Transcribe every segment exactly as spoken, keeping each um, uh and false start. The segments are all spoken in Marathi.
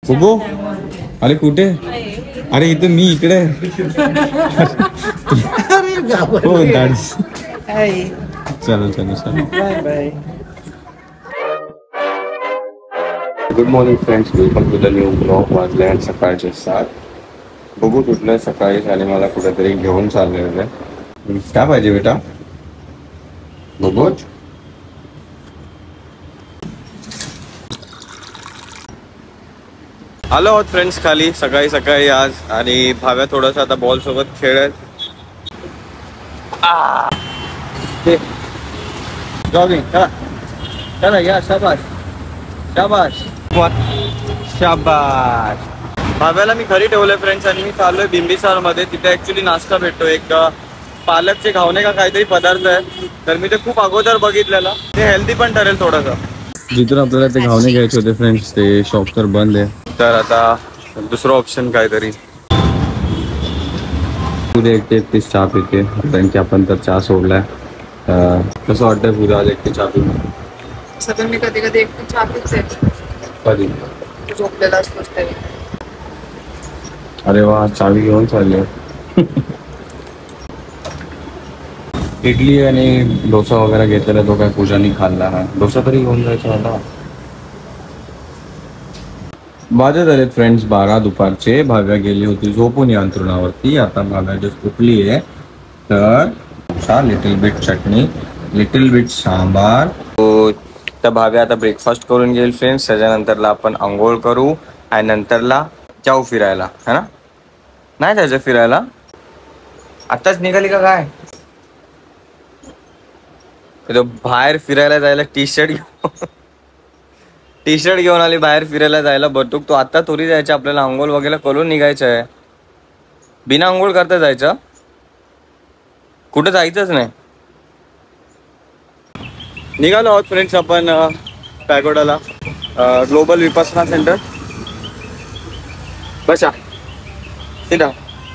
बुबू अरे कुठे? अरे इथं मी इकडे. हो दाढी. चलो चलो चलो bye bye. Good morning friends, welcome to the new blog. वाजले आहेत सकाळचे सात. बघू कुठलं सकाळी आणि मला कुठेतरी घेऊन चालले होते. काय पाहिजे बेटा? बघू. आलो आहोत फ्रेंड्स खाली सकाळी सकाळी आज, आणि भाव्या थोडासा आता बॉल सोबत खेळत. जॉगिंग चला चला या. शाबाश शाबाश शाबाश. भाव्याला मी घरी ठेवलंय फ्रेंड्स, आणि मी चाललोय बिंबिसार मध्ये. तिथे ऍक्च्युली नाश्ता भेटतो, एक पालकचे घावणे का काहीतरी पदार्थ आहे. तर मी ते खूप अगोदर बघितलेला. ते हेल्दी पण ठरेल थोडंसं. जिथून आपल्याला ते घावणे घ्यायचे होते फ्रेंड्स, ते शॉप तर बंद आहे. तर आता दुसरं ऑप्शन काहीतरी. पुढे एकटे एकटी चहा पिते, कारण की आपण तर चहा सोडलाय. कसं वाटतंय पुढे आज एकटी चहा पिते? मी कधी कधी एकटी चहा पिते. कधी झोपलेला असतोस तरी. अरे वा, चावी घेऊन चालले. इडली आणि डोसा वगैरे घेतलेला, तो काय पूजानी खाल्ला ना. डोसा तरी घेऊन जायचा होता. वाजत आले फ्रेंड्स बारा दुपारचे. भाव्या गेली होती झोपून या अंथरुणावरती. आता भाव्या जस्ट उठली आहे. तर लिटिल बिट चटणी, लिटिल बिट सांबार. तर भाव्या आता ब्रेकफास्ट करून घेईल फ्रेंड्स. त्याच्यानंतरला आपण आंघोळ करू आणि नंतरला जाऊ फिरायला, है ना? नाही जायचं फिरायला? आत्ताच निघाली का काय? बाहेर फिरायला जायला टी शर्ट घेऊन टी शर्ट घेऊन आली बाहेर फिरायला जायला. बटूक तो आता थोडी जायचं, आपल्याला आंघोळ वगैरे करून निघायचं आहे. बिना आंघोळ करता जायचं? कुठं जायचंच नाही. निघालो आहोत फ्रेंड्स आपण पॅगोडाला. Global vipassana centre. बसा सिधा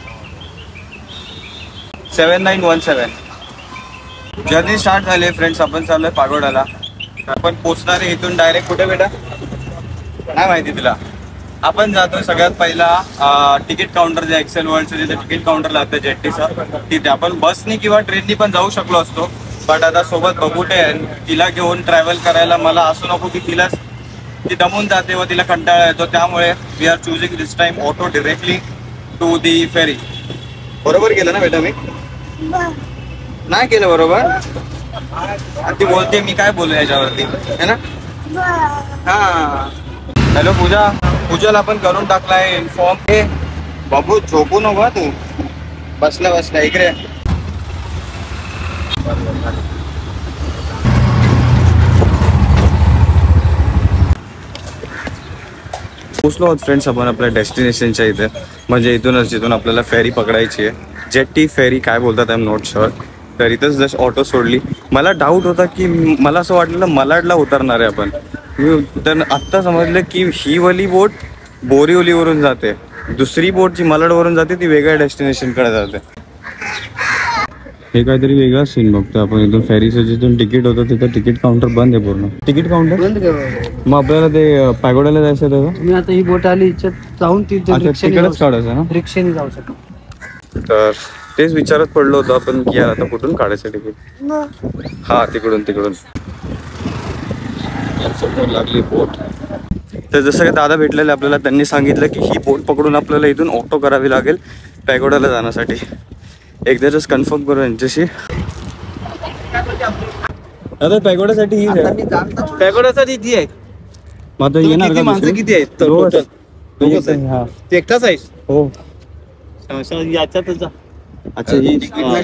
seven nine one seven. Journey start झाली आहे फ्रेंड्स. आपण चाललोय पागोडाला. आपण पोचणार आहे इथून डायरेक्ट कुठे बेटा? नाही माहिती तुला. आपण जातोय सगळ्यात पहिला तिकीट काउंटर, जे एक्सेल वर्ल्डचं जिथे तिकीट काउंटर लागतं जेट्टीचं, तिथे. आपण बसनी किंवा ट्रेननी पण जाऊ शकलो असतो, बट आता सोबत बघूटे तिला घेऊन ट्रॅव्हल करायला मला असं नको की तिला ती दमून जाते व तिला कंटाळा येतो. त्यामुळे we are choosing this time auto directly to the ferry. बरोबर केलं ना बेटा मी? नाही केलं बरोबर? ती बोलते मी काय बोलू याच्यावरती, है ना? हा. हॅलो पूजा. पूजाला आपण करून टाकलाय इन्फॉर्म. हे बाबू झोपू नको तू. बसल्या बसल्या इकडे. पोचलो आहोत फ्रेंड्स आपण आपल्या डेस्टिनेशनच्या इथे. म्हणजे इथूनच जिथून आपल्याला फेरी पकडायची आहे. जेट्टी फेरी काय बोलतात आय एम नॉट शुअर. तर इथंच जस्ट ऑटो सोडली. मला डाऊट होता की मला असं वाटलेलं मलाडला उतरणार आहे आपण. तर आत्ता समजलं की ही वाली बोट बोरिवलीवरून जाते, दुसरी बोट जी मलाडवरून जाते ती वेगळ्या डेस्टिनेशनकडे जाते. हे काहीतरी वेगळा सीन बघतो आपण. इथून फेरीचं जिथून तिकीट होतं तिथं तिकीट काउंटर बंद आहे पूर्ण. तिकीट काउंटर बंद. मग आपल्याला ते पॅगोडाला जायचं त्याचं. तुम्ही आता ही बोट आली जाऊन तिकडेच काढायचं ना, रिक्षाने जाऊ शकतो. तर तेच विचारत पडलो होतो आपण की यार आता कुठून काढायचं तिकीट. हा तिकडून तिकडून लागली बोट. तर जसं काही दादा भेटलेले आपल्याला, त्यांनी सांगितलं की ही बोट पकडून आपल्याला इथून ऑटो करावी लागेल पॅगोडाला जाण्यासाठी. एकदा जस्ट कन्फर्म करू यांच्याशी. आता पॅगोडासाठी ही पॅगोडासाठी ती आहे. मग येणार का? माणसं किती आहेत टोटल? दोघंच आहे. ते एकटाच आहेस? हो. याच्यातच. अच्छा ही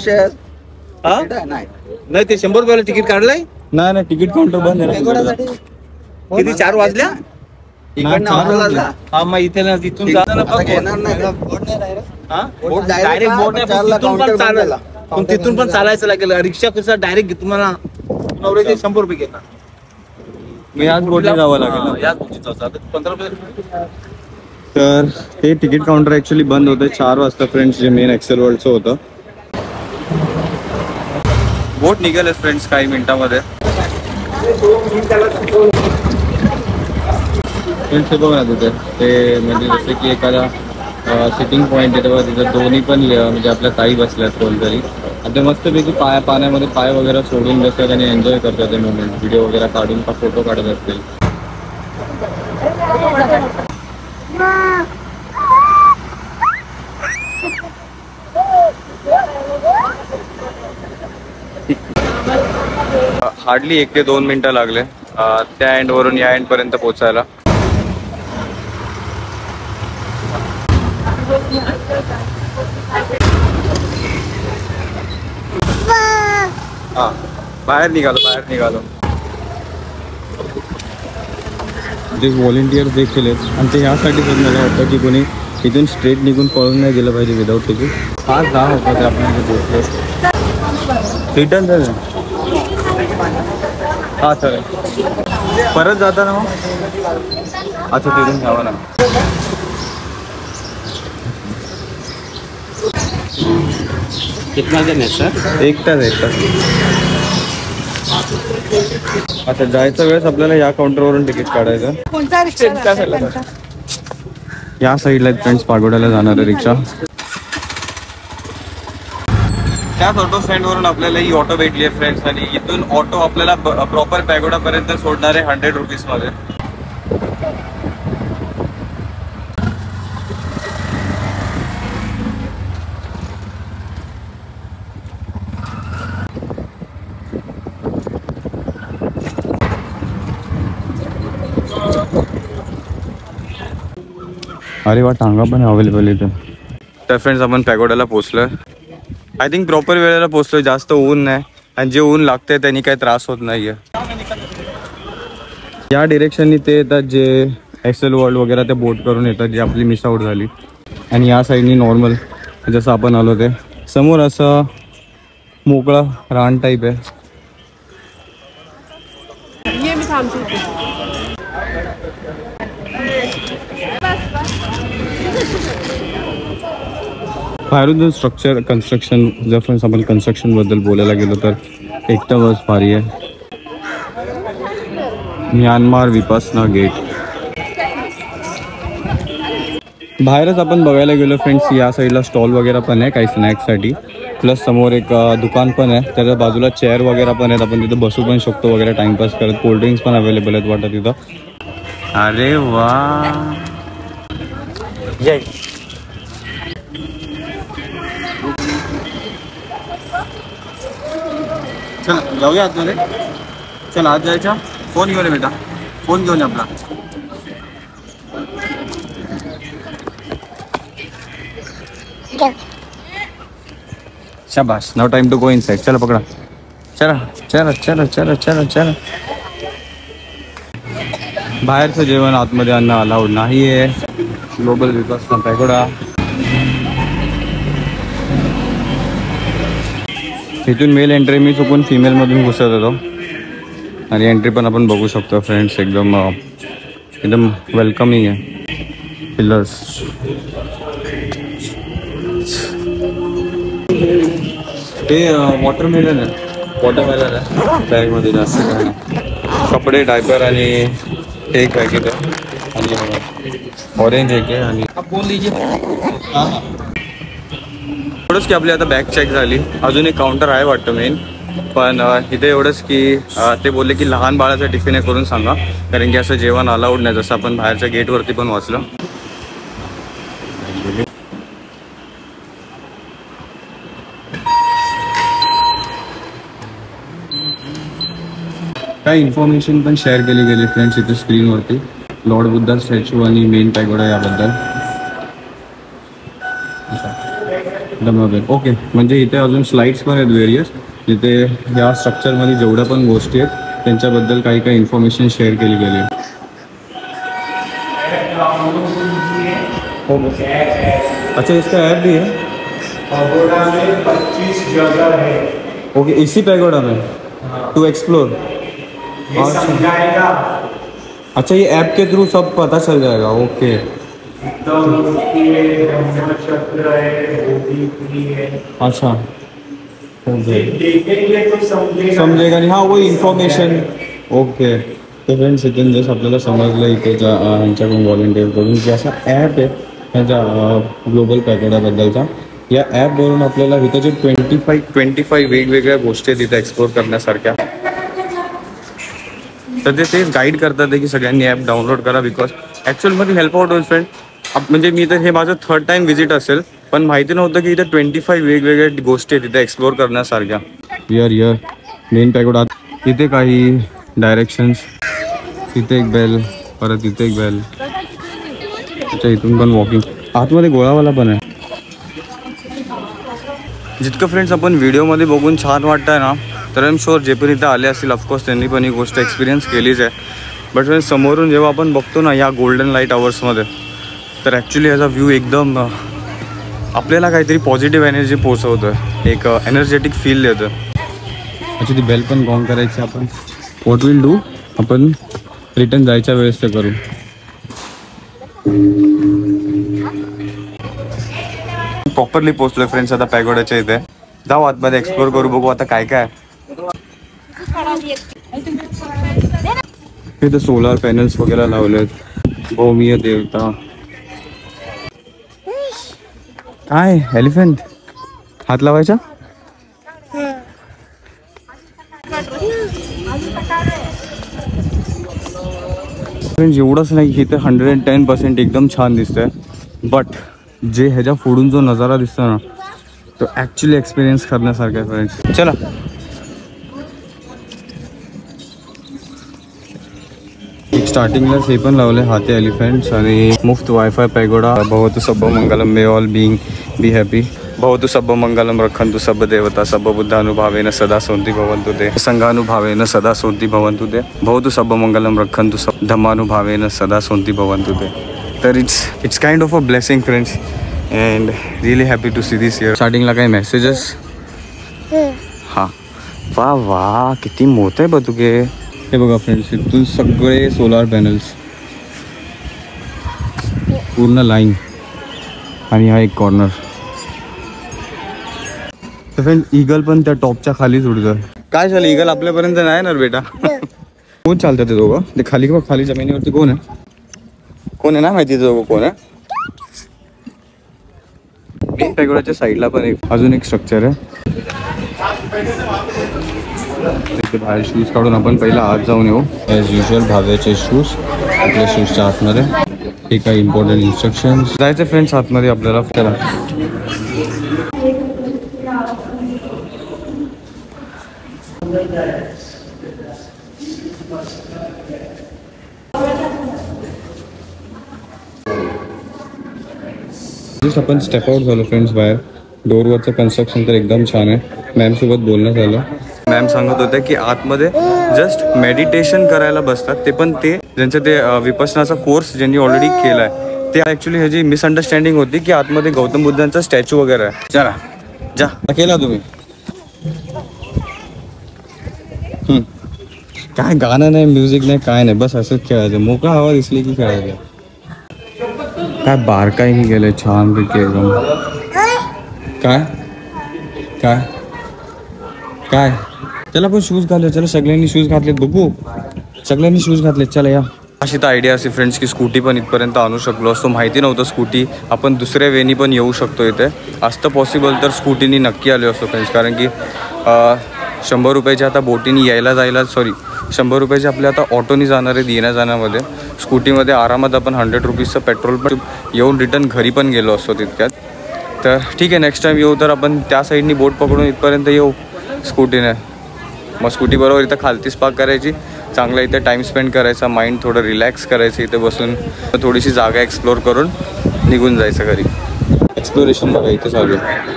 नाही, ते शंभर रुपयाला तिकीट काढलंय. नाही नाही तिकीट काउंटर बंद आहे. किती चार वाजल्या? हा मग इथे ना तिथून पण तिथून पण चालायचं लागेल. रिक्षा कसं डायरेक्ट तुम्हाला शंभर रुपये घेणार. मी आज बोटला जावं लागेल. याच बोटीचा पंधरा रुपये. तर ते तिकीट काउंटर ऍक्च्युली बंद होतं चार वाजता फ्रेंड्स, जे मेन एक्सेल वर्ल्डचं होतं. बोट निघेल फ्रेंड्स काही मिनिटांमध्ये. फ्रेंड्स हे बघ ना तिथे ते म्हणजे जसं की एखादा सिटिंग पॉईंट आहे तेव्हा तिथं दोन्ही पण म्हणजे आपल्या ताई बसल्यात कोणतरी आणि ते मस्तपैकी पाया पाण्यामध्ये पाय वगैरे सोडून बसतात आणि एन्जॉय करतात ते मोमेंट व्हिडिओ वगैरे काढून का फोटो काढत असतील. हार्डली एक ते दोन मिनिटं लागले त्या एंडवरून या एंडपर्यंत पोचायला. हा बाहेर निघालो बाहेर निघालो जे व्हॉलेंटियर देखील आहेत आणि ते यासाठी पण मला वाटतं की कोणी इथून स्ट्रेट निघून पळून नाही गेलं पाहिजे विदाऊट तिकीट. फार दहा होता ते आपण पोहोचलो रिटर्न झालं. हां चालेल परत जाता ना मग अच्छा तिथून घ्यावं ना. कितना जण आहे सर? एकटाच एकटाच. अच्छा जायच्या वेळेस आपल्याला या काउंटरवरून तिकीट काढायचं. कोणता रिक्षा? या साईडला आहेत फ्रेंड्स पागोड्याला जाणाऱ्या रिक्षा. त्याच ऑटो स्टँडवरून आपल्याला ही ऑटो भेटली आहे फ्रेंड्स आणि इथून ऑटो आपल्याला प्रॉपर पॅगोडापर्यंत सोडणार आहे हंड्रेड रुपीजमध्ये. अरे वा टांगा पण अवेलेबल इथे. तर फ्रेंड्स आपण पॅगोडाला पोचलोय. आय थिंक प्रॉपर वेळेला पोचलोय. जास्त ऊन नाही आणि जे ऊन लागते त्यांनी काही त्रास होत नाहीये. या डिरेक्शननी ते येतात जे एस एल वर्ल्ड वगैरे ते बोट करून येतात जी आपली मिस आउट झाली आणि या साईडनी नॉर्मल जसं आपण आलो ते समोर असं मोकळा रान टाईप आहे. ये मी थांबते. बाहेरून स्ट्रक्चर कन्स्ट्रक्शन जर फ्रेंड्स आपण कन्स्ट्रक्शनबद्दल बोलायला गेलो तर एकदमच भारी आहे. Myanmar Vipassana gate. बाहेरच आपण बघायला गेलो फ्रेंड्स या साईडला स्टॉल वगैरे पण आहे काही स्नॅक्ससाठी प्लस समोर एक दुकान पण आहे त्याच्या बाजूला चेअर वगैरे पण आहेत. आपण तिथं बसू पण शकतो वगैरे टाइमपास करत. कोल्ड्रिंक्स पण अवेलेबल आहेत वाटतं तिथं. अरे वा जय चल जाऊया आतमध्ये. चल आत जायचा. फोन घेऊन ये बेटा फोन घेऊन ये आपला. शाबाश now time to go inside. चलो पकड़ा. चला चला चला चला चला चला. बाहेरचं जेवण आतमध्ये आणणं अलाउड नाही आहे. Global Vipassana pagoda. इथून मेल एंट्री मी चुकून फिमेलमधून घुसत होतो आणि एंट्री पण आपण बघू शकतो फ्रेंड्स. एकदम एकदम वेलकमिंग आहे. पिलर्स ते वॉटरमेलन आहे. वॉटरमेलन आहे बॅगमध्ये जास्त काय नाही. कपडे डायपर आणि एक आहे की आणि ऑरेंज एक आहे आणि एवढंच की आपली आता बॅग चेक झाली. अजून एक काउंटर आहे वाटतं मेन पण इथे एवढंच की ते बोलले की लहान बाळाचं टिफिन आहे करून सांगा कारण की असं जेवण अलाउड नाही जसं आपण बाहेरच्या गेटवरती पण वाचलं. काही इन्फॉर्मेशन पण शेअर केली गेली फ्रेंड्स इथे स्क्रीनवरती. लॉर्ड बुद्धा स्टॅच्यू आणि मेन पॅगोडा याबद्दल. ओके म्हणजे इथे अजून स्लाइड्स पण आहेत वेरियस जिथे या स्ट्रक्चरमध्ये जेवढ्या पण गोष्टी आहेत त्यांच्याबद्दल काही काही इन्फॉर्मेशन शेअर केली गेली. अच्छा इसका ऐप भी है. पैगोडा में पच्चीस जगह है. ओके इसी पैगोडा में टू एक्सप्लोर. समझाएगा. अच्छा ये ऐप के थ्रू सब पता चल जाएगा. ओके अच्छा समझेगा नहीं. हाँ वही इंफॉर्मेशन. ओके तर फ्रेंड्स इथून जस्ट आपल्याला समजलं इथे ज्या ह्यांच्याकडून व्हॉलेंटिअरकडून की असा ॲप आहे ह्याच्या ग्लोबल पॅगोडाबद्दलचा. या ॲपवरून आपल्याला इथं जे ट्वेंटी फाईव्ह ट्वेंटी फाईव्ह वेगवेगळ्या गोष्टी तिथं एक्सप्लोर करण्यासारख्या. तर ते तेच गाईड करतात की सगळ्यांनी ॲप डाउनलोड करा बिकॉज ॲक्च्युअलमध्ये हेल्प आउट होईल फ्रेंड. म्हणजे मी तर हे माझं थर्ड टाइम व्हिजिट असेल पण माहिती नव्हतं की इथं ट्वेंटी फाईव्ह वेगवेगळ्या गोष्टी आहेत तिथे एक्सप्लोर करण्यासारख्या. यर यर मेन पॅगोडा. तिथे काही डायरेक्शन्स, तिथे एक बेल, परत तिथे एक बेल. अच्छा इथून पण वॉकिंग. आतमध्ये गोळावाला पण आहे. जितकं फ्रेंड्स आपण व्हिडिओमध्ये बघून छान वाटतं आहे ना तर आय एम शुअर जे पण इथं आले असतील ऑफकोर्स त्यांनी पण ही गोष्ट एक्सपिरियन्स केलीच आहे. बट फ्रेंड्स समोरून जेव्हा आपण बघतो ना या गोल्डन लाईट आवर्समध्ये तर ॲक्च्युली याचा व्ह्यू एकदम आपल्याला काहीतरी पॉझिटिव्ह एनर्जी पोचवतं, एक एनर्जेटिक फील देतं. ॲक्च्युली बेल पण गॉंग करायची. आपण व्हॉट विल डू, आपण रिटर्न जायच्या वेळेस ते करू. प्रॉपरली पोचलोय फ्रेंड्स आता पॅगोडाच्या इथे. जाऊ आतमध्ये एक्सप्लोर करू, बघू आता काय काय. इथे सोलार पॅनल्स वगैरे लावलेत. भौमीय देवता. काय एलिफंट हात लावायचा. फ्रेंड्स एवढंच नाही की इथे हंड्रेड अँड टेन पर्सेंट एकदम छान दिसतंय. बट जे ह्याच्या फोडून जो नजारा दिसतो ना तो ॲक्च्युली एक्सपिरियन्स करण्यासारखा आहे फ्रेंड्स. चला एक स्टार्टिंगलाच हे पण लावले हाते एलिफंट्स आणि मुफ्त वायफाय पॅगोडा. भवतु सब्ब मंगलम, may all being be happy. भवतु सब्ब मंगलम, रक्षन्तु सब्ब देवता, सब्ब बुद्धानुभावेन सदा सोन्ति भवन्तु ते, संघानुभावेन सदा सोन्ति भवन्तु ते. भवतु सब्ब मंगलम, रक्षन्तु सब्ब धम्मानुभावेन सदा सोन्ति भवन्तु ते. तर it's it's kind of a blessing friends and really happy to see this here. स्टार्टिंगला काही मेसेजेस. हां वा वा किती मोठं आहे बघू. हे बघा फ्रेंड्स इथून सगळे सोलार पॅनल्स पूर्ण लाईन आणि हा एक कॉर्नर. तर फ्रेंड ईगल पण त्या टॉपच्या खालीच उडतं. काय झालं ईगल आपल्यापर्यंत नाही येणार बेटा. कोण चालतं ते दोघं. ते खाली बघ खाली जमिनीवरती कोण आहे कोण आहे ना माहिती ते दोघं कोण आहे. मेन पॅगोडाच्या साईडला पण एक अजून एक स्ट्रक्चर आहे. इथे बाहेर शूज काढून आपण पहिला आत जाऊन येऊ. ॲज युजल भाव्याचे शूज आपल्या शूजच्या आतमध्ये. हे काही इम्पॉर्टंट इन्स्ट्रक्शन्स. जायचं फ्रेंड्स आतमध्ये आपल्याला. चला जस्ट आपण स्टेप आउट झालो फ्रेंड्स बाहेर. डोरवरचं कन्स्ट्रक्शन तर एकदम छान आहे. मॅम सोबत बोलणं झालं. मॅम सांगत होते की आतमध्ये जस्ट मेडिटेशन करायला बसतात. ते पण ते ज्यांचं ते विपसनाचा कोर्स ज्यांनी ऑलरेडी केला आहे ते. ॲक्च्युली ह्याची मिसअंडरस्टँडिंग होती की आतमध्ये गौतम बुद्धांचा स्टॅच्यू वगैरे आहे. चला जा केला तुम्ही. काय गाणं नाही म्युझिक नाही काय नाही बस असंच खेळायचं. मोकळा हवा दिसली की खेळायचं. काय बारकाईने गेलं छान पैकी एकदम. काय काय काय चला पण शूज घातले. चला सगळ्यांनी शूज घातलेत. बघू सगळ्यांनी शूज घातलेत. चला या. अशी तर आयडिया असे फ्रेंड्स की स्कूटी पण इथपर्यंत आणू शकलो असतो. माहिती नव्हतं स्कूटी आपण दुसऱ्या वेनी पण येऊ शकतो इथे. असतं पॉसिबल तर स्कूटीनी नक्की आलो असतो फ्रेंड्स. कारण की शंभर रुपयाच्या आता बोटीने यायला जायला सॉरी शंभर रुपयाचे आपले आता ऑटोनी जाणार आहेत येण्या जाण्यामध्ये. स्कूटीमध्ये आरामात आपण हंड्रेड रुपीजचं पेट्रोल पण येऊन रिटर्न घरी पण गेलो असतो तितक्यात. तर ठीक आहे नेक्स्ट टाईम येऊ तर आपण त्या साईडनी बोट पकडून इथपर्यंत येऊ स्कूटीने. मग स्कूटीबरोबर इथं खालतीच पार्क करायची. चांगलं इथे टाईम स्पेंड करायचा. माइंड थोडं रिलॅक्स करायचं इथे बसून. थोडीशी जागा एक्सप्लोर करून निघून जायचं घरी. एक्सप्लोरेशन बघा इथे चालू आहे.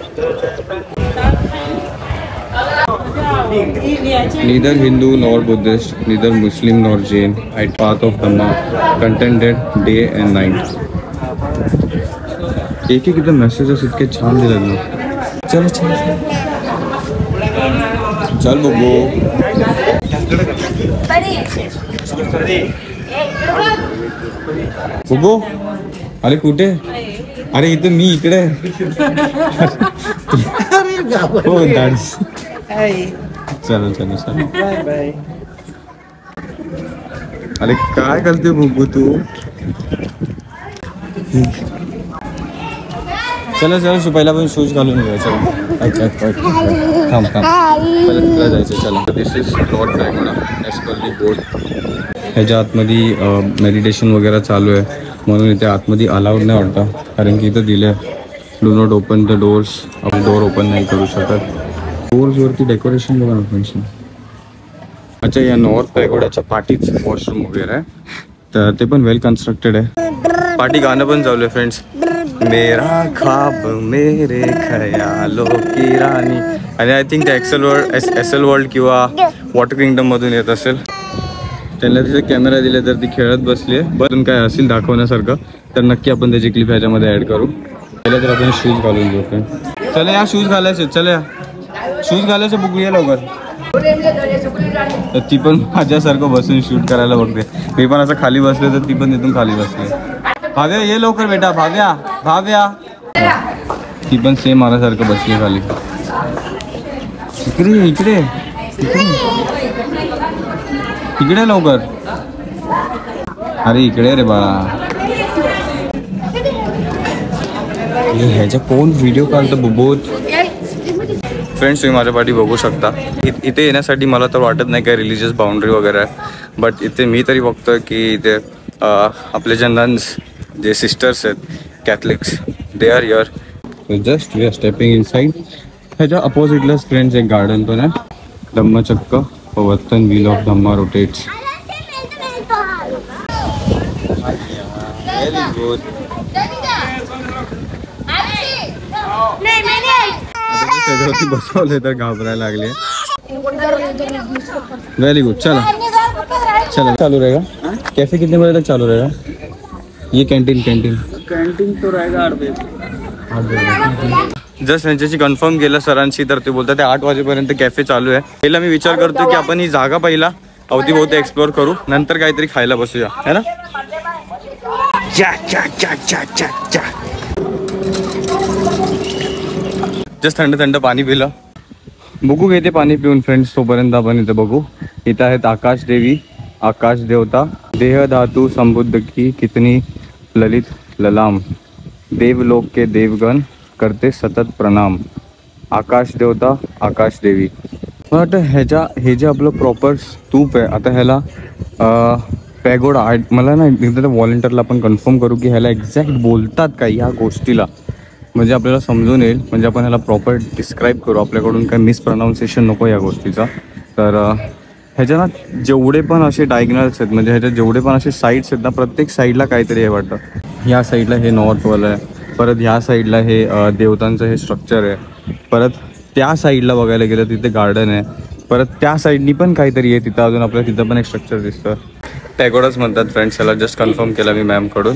Neither Hindu nor Buddhist, neither Muslim nor Jain, I path of Dhamma, contented day and night. एक एक इधर मैसेजेस इतके छान दिले ना. चल चल चल बघू. बघू अरे कुठे. अरे इथं मी इकडे. हो डान्स. चलो चलो चलो बाय बाय. अरे काय करते बुब्बू तू? चला चला पहिला पण शूज घालून घेऊया. चला ऐक ऐक ऐक थांब थांब पहिला तिकडे जायचं. चला this is not Rayagada as per the board. ह्याच्या आतमध्ये मेडिटेशन वगैरे चालू आहे म्हणून इथे आतमध्ये अलाउड नाही वाटतं, कारण की इथं दिलं आहे do not open the doors. आपण डोअर ओपन नाही करू शकत. डोर्सवरती डेकोरेशन बघा ना फ्रेंड्स. अच्छा या नॉर्थ पॅगोडाच्या पाठीच वॉशरूम वगैरे आहे, तर ते पण वेल कन्स्ट्रक्टेड आहे. पाठी गाणं पण चालू आहे फ्रेंड्स. मेरा ख्वाब मेरे खयालो की राणी. आणि आय थिंक ते Essel world S S L world किंवा वॉटर किंगडममधून येत असेल. त्यांना तिथे कॅमेरा दिले तर ती खेळत बसली आहे. बरं काय असेल दाखवण्यासारखं तर नक्की आपण त्याची क्लिप ह्याच्यामध्ये ॲड करू. पहिला तर आपण शूज घालून घेऊ फ्रेंड. चला या शूज घालायचे. चला या शूज घालायचे बुकूया लवकर. तर ती पण माझ्यासारखं बसून शूट करायला बघते. मी पण असं खाली बसले तर ती पण तिथून खाली बसले. भाव्या ये लवकर बेटा. भाव्या भाव्या ती पण सेम माझ्यासारखं बसली खाली. इकडे इकडे इकडे लवकर. अरे इकडे रे बाळा. ह्याच्या कोण व्हिडिओ काढतो बुबोत. फ्रेंड्स तुम्ही माझ्या पाठी बघू शकता. इथे येण्यासाठी मला तर वाटत नाही काय रिलिजियस बाउंड्री वगैरे आहे, बट इथे मी तरी बघतोय की इथे आपले जे नन्स जे सिस्टर्स आहेत Catholics they are here. Just we are stepping inside. ह्याच्या अपोजिटलाच फ्रेंड्स एक गार्डन पण आहे. Dhammachakka Pavattana wheel of Dhamma rotates. त्याच्यावरती बसवले तर घाबरायला लागले. Very good. चला चला चालू रहेगा. कैफे कितने बजे तक चालू रहेगा? ये कैंटीन कैंटीन कैंटीन तो रहेगा आठ बजे. जस्ट त्यांच्याशी कन्फर्म केलं सरांशी तर ते बोलतात ते आठ वाजेपर्यंत कॅफे चालू आहे. पहिला मी विचार करतो की आपण ही जागा पहिला अवतीभोवती एक्सप्लोर करू, नंतर काहीतरी खायला बसूया है ना. जस्ट थंड थंड पाणी पिलं. बघू घेते पाणी पिऊन फ्रेंड्स. तोपर्यंत आपण इथे बघू. इथं आहेत आकाश देवी आकाश देवता. देह धातु संबुद्ध की कितनी ललित ललाम. देवलोक के देवगण करते सतत प्रणाम. आकाश देवता आकाश देवी. मला वाटतं ह्याच्या हे जे आपलं प्रॉपर स्तूप आहे आता ह्याला पॅगोडा. मला ना एकदा त्या व्हॉलेंटियरला आपण कन्फर्म करू की ह्याला एक्झॅक्ट बोलतात का ह्या गोष्टीला, म्हणजे आपल्याला समजून येईल. म्हणजे आपण ह्याला प्रॉपर डिस्क्राईब करू. आपल्याकडून काही मिसप्रनाऊन्सिएशन नको या गोष्टीचा. तर ह्याच्या ना जेवढे पण असे डायग्नल्स आहेत म्हणजे ह्याच्यात जेवढे पण असे साईड्स आहेत ना प्रत्येक साईडला काहीतरी आहे वाटतं. ह्या साईडला हे नॉर्थवालं आहे, परत ह्या साईडला हे देवतांचं हे स्ट्रक्चर आहे, परत त्या साईडला बघायला गेलं तिथे गार्डन आहे, परत त्या साईडनी पण काहीतरी आहे तिथं अजून आपल्याला तिथं पण एक स्ट्रक्चर दिसतं. पॅगोडाच म्हणतात फ्रेंड्स याला. जस्ट कन्फर्म केला मी मॅमकडून.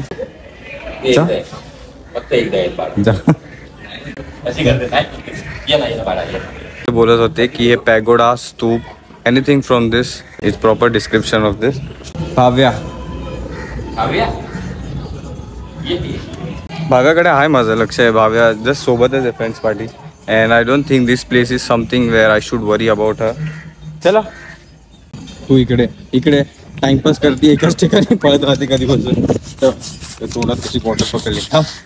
बोलत होते की हे pagoda stupa anything from this is proper description of this. Bhavya भाव्याकडे आहे माझं लक्ष आहे. भाव्या जस्ट सोबतच आहे friends party. And I don't think this place is something where I should worry about her. चला तू इकडे इकडे टाइमपास करते एकाच ठिकाणी पळत राहते कधी बसून. तोंडात तुझी बॉटल पकडली.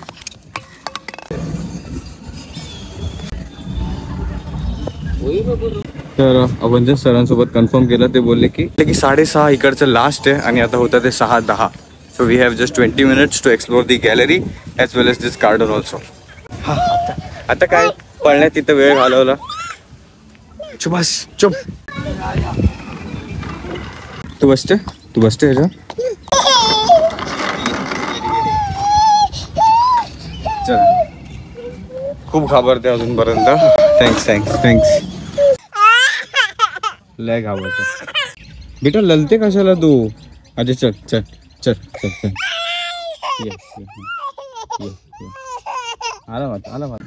तर आपण जस्ट सरांसोबत कन्फर्म केलं. ते बोलले की की साडेसहा इकडचं लास्ट आहे आणि आता होतं ते सहा दहा. So we have just twenty minutes to explore the gallery as well as this garden also. हा आता आता काय पळण्यात तिथं वेळ घालवला. चुप बस चुप. तू बसते तू बसते ह्याच्या. चल खूप घाबरते अजूनपर्यंत. Thanks thanks thanks. लय घाबरते बेटा. ललते कशाला तू. अच्छा चल चल चल चल चल. आला वाट आला वाट.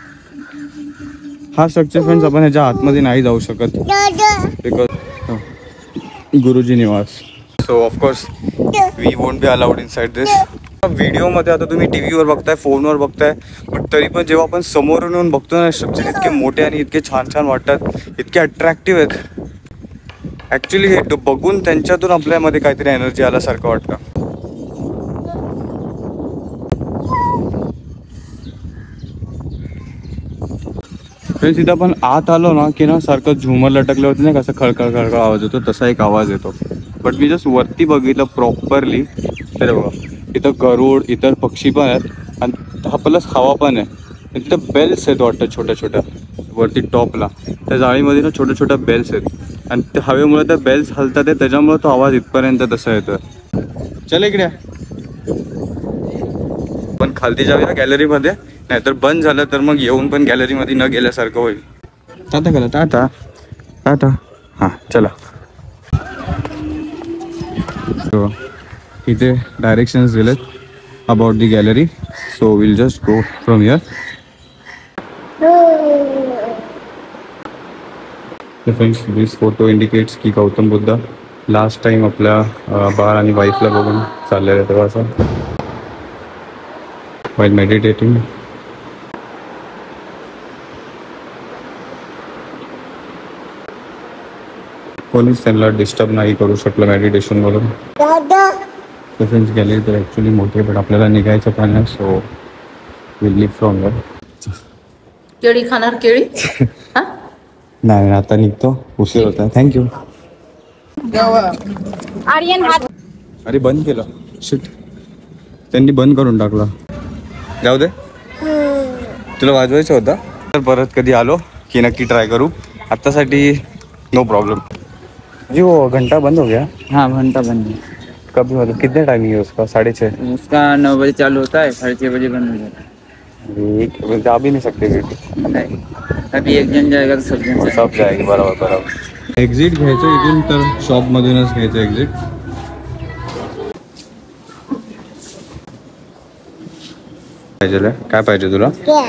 हा स्ट्रक्चर फ्रेंड्स आपण ह्याच्या आतमध्ये नाही जाऊ शकत because Guruji Niwas. So of course we won't be allowed inside this. व्हिडिओमध्ये आता तुम्ही टी व्हीवर बघताय फोनवर बघताय, बट तरी पण जेव्हा आपण समोरून येऊन बघतो ना स्ट्रक्चर इतके मोठे आणि इतके छान छान वाटतात, इतके अट्रॅक्टिव्ह आहेत. ऍक्च्युली हे ड- बघून त्यांच्यातून आपल्यामध्ये काहीतरी एनर्जी आल्यासारखं वाटतं. फ्रेंड्स इथं आपण आत आलो ना की ना सारखं झुमर लटकलं होतं ना, कसं खळखळ खळखळ आवाज येतो तसा एक आवाज येतो. बट मी जस्ट वरती बघितलं प्रॉपरली तर बघा इथं गरुड इतर पक्षी पण आहेत आणि हा प्लस हवा पण आहे. आणि तिथं बेल्स आहेत वाटतं छोट्या छोट्या वरती टॉपला. त्या जाळीमध्ये ना छोट्या छोट्या बेल्स आहेत आणि त्या हवेमुळे त्या बेल्स हलतात आहे, त्याच्यामुळे तो आवाज इथपर्यंत तसा येतो. चल इकडे पण खालती जाऊया गॅलरीमध्ये, नाहीतर बंद झालं तर मग येऊन पण गॅलरीमध्ये न गेल्यासारखं होईल. टाटा करा टाटा टाटा. हां चला. सो इथे डायरेक्शन्स दिलेत about the gallery. So will just go from here. Friends this photo indicates की गौतम बुद्ध लास्ट टाइम आपल्या बाळ आणि वाईफला बघून चाललेलं तेव्हाचा while meditating. कोणीच त्यांना डिस्टर्ब नाही करू शकलं मेडिटेशन मधून. फ्रेंड्स गॅलरी तर ॲक्च्युली मोठी पण आपल्याला निघायचं पण आहे. So will leave from here. केळी खाणार केळी? नाही आता निघतो, उशीर होता. थँक्यू. अरे बंद केलं, शिट त्यांनी बंद करून टाकला. जाऊ दे, तुला वाजवायचं होता तर परत कधी आलो की नक्की ट्राय करू. आत्तासाठी नो प्रॉब्लम. जी वो घंटा बंद हो गया. हाँ घंटा बंद है. कभी मतलब कितने टाइमिंग है उसका? साढ़े छः. उसका नौ बजे चालू होता है, साढ़े छः बजे बंद हो जाता है. एक जा भी नहीं सकते बेटी. नहीं अभी एक जन जाएगा तो सब जन जाएगा. सब जाएगी. बरोबर बरोबर. एक्झिट घ्यायचं इथून तर शॉपमधूनच घ्यायचं एक्झिट. पाहिजे काय पाहिजे तुला?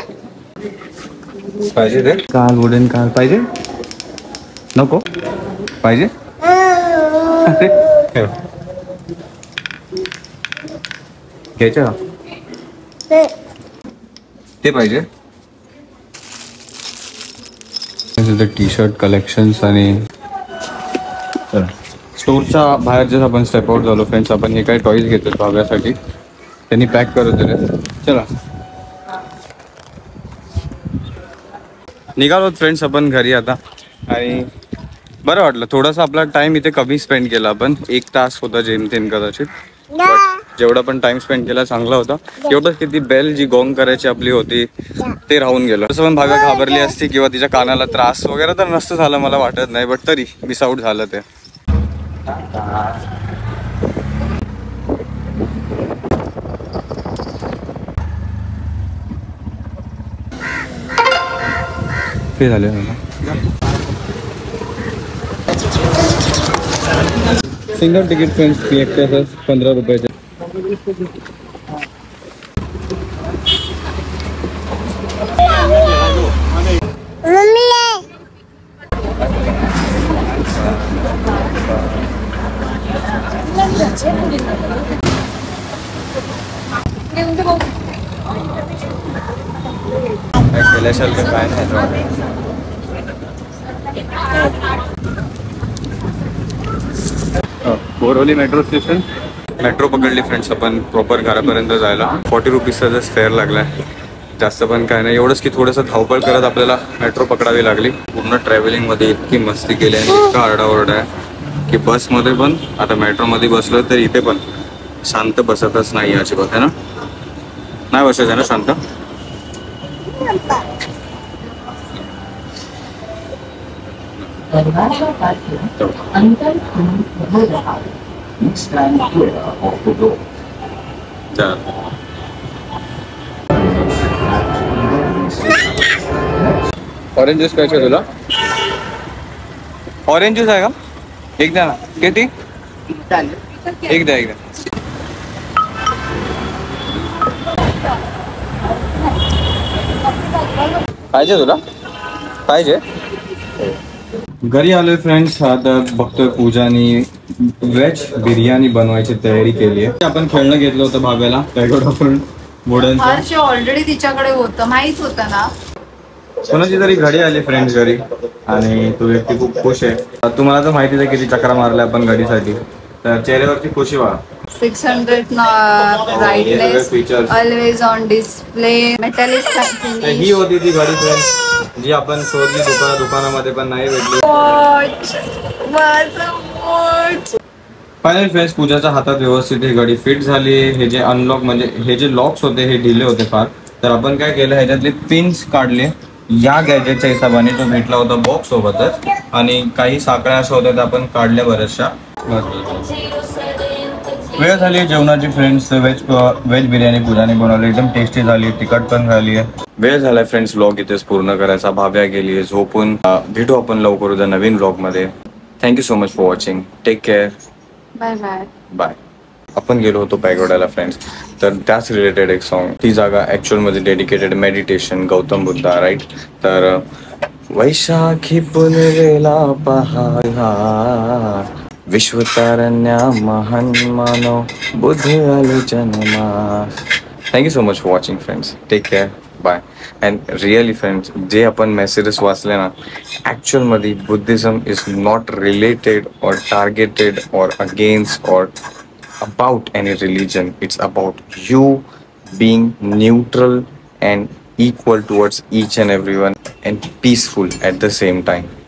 पाहिजे ते कार वुडन कार पाहिजे नको पाहिजे. घ्यायचं ते पाहिजे. टी शर्ट कलेक्शन्स आणि स्टोरच्या बाहेर जर आपण स्टेप आउट झालो फ्रेंड्स, आपण हे काही टॉईज घेतो भाव्यासाठी, त्यांनी पॅक करून दिले. चला निघालो फ्रेंड्स आपण घरी आता. आणि बरं वाटलं थोडासा आपला टाइम इथे कमी स्पेंड केला आपण. एक तास होता जेमतेम कदाचित, बट जेवढा पण टाइम स्पेंड केला चांगला होता. एवढंच की ती बेल जी गोंग करायची आपली होती ते राहून गेलं. तसं पण भागा घाबरली असती किंवा तिच्या कानाला त्रास वगैरे तर नसतं झालं मला वाटत नाही, बट तरी मिस आउट झालं ते. ते झाले सिंगल तिकीट फ्रेंड्स एकट्याच पंधरा रुपयाचे. केल्यासारखं काय नाही. बोरवली मेट्रो स्टेशन, मेट्रो पकडली फ्रेंड्स आपण प्रॉपर घरापर्यंत जायला. फोर्टी रुपीजचा जस्ट फेअर लागलाय, जास्त पण काय नाही. एवढंच की थोडंसं धावपळ करत आपल्याला मेट्रो पकडावी लागली. पूर्ण ट्रॅव्हलिंगमध्ये इतकी मस्ती केली आणि इतका आरडाओरडा आहे की बसमध्ये पण, आता मेट्रोमध्ये बसलो तर इथे पण शांत बसतच नाही अजिबात, आहे ना? नाही बसायचं आहे ना शांत. ऑरेंज ज्यूस पाहिजे तुला? ऑरेंज ज्यूस आहे का? एक द्या ना. किती? एक द्या एक द्या. पाहिजे तुला? पाहिजे. घरी आलोय फ्रेंड्स. आता बघतोय पूजानी व्हेज बिर्याणी बनवायची तयारी केली आहे. आपण खेळणं घेतलं होतं भाव्याला आपण वुडनचं. ऑलरेडी तिच्याकडे होतं, माहित होतं ना. कोणाची तरी घडी आली फ्रेंड्स घरी. आणि तो व्यक्ती खूप खुश आहे. तुम्हाला तर माहितीच आहे किती चक्रा मारल्या आपण गाडीसाठी, तर चेहऱ्यावरची खुशी वा. सिक्स हंड्रेड हे ब्राईटनेस, सगळे features. Always on display, metallic तर ही होती ती गाडी फ्रेंड्स जी आपण शोधली दुकाना दुकानामध्ये पण नाही भेटली. फायनल फ्रेंड्स पूजाच्या हातात व्यवस्थित ही गाडी फिट झाली. हे जे अनलॉक म्हणजे हे जे लॉक्स होते हे ढिले होते फार, तर आपण काय केलं ह्याच्यातले पिन्स काढले या गॅजेटच्या हिशोबाने जो भेटला होता बॉक्स सोबतच, आणि काही साखळ्या अशा होत्या त्या आपण काढल्या बऱ्याचशा. वेळ झाली जेवणाची फ्रेंड्स. व्हेज व्हेज बिर्याणी पूजाने बनवली, एकदम टेस्टी झाली, तिखट पण झाली आहे. वेळ झालाय फ्रेंड्स व्लॉग इथेच पूर्ण करायचा. भाव्या गेली आहे झोपून. भेटू आपण लवकर उद्या नवीन व्लॉग मध्ये. Thank you so much for watching. Take care. Bye bye bye. आपण गेलो होतो पॅगोडाला फ्रेंड्स, तर त्याच रिलेटेड एक सॉन्ग. ती जागा ऍक्च्युअल मध्ये dedicated meditation Gautam Buddha right. तर वैशाखी पुनरेला पहाड विश्वतारण्या महान मानव बुद्ध आले जन्मास. Thank you so much for watching friends. Take care. Bye. And really friends जे आपण मेसेजेस वाचले ना, ॲक्च्युअलमध्ये Buddhism is not related or targeted or against or about any religion. It's about you being neutral and equal towards each and everyone and peaceful at the same time.